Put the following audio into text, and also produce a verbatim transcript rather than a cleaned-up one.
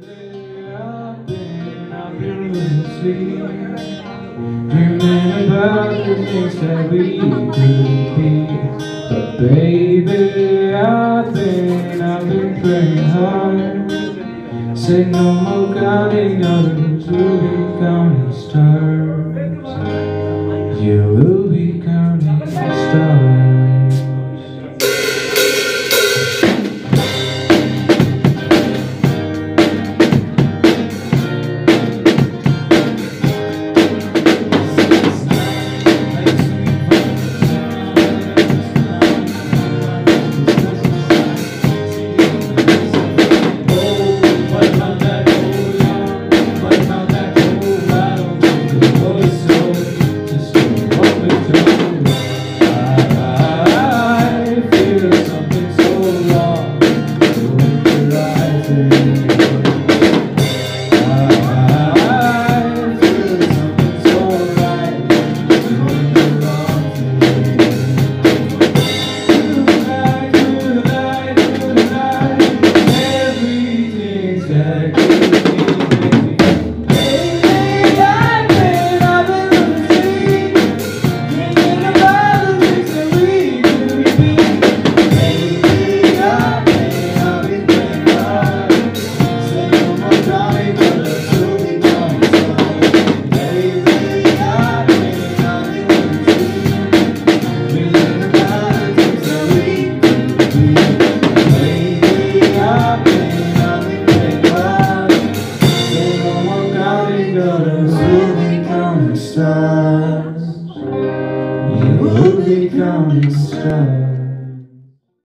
I've been, I've been losing sleep, dreaming about the things that we could be. But baby, I've been, I've been praying hard. Said no more counting others, we'll be counting stars. You will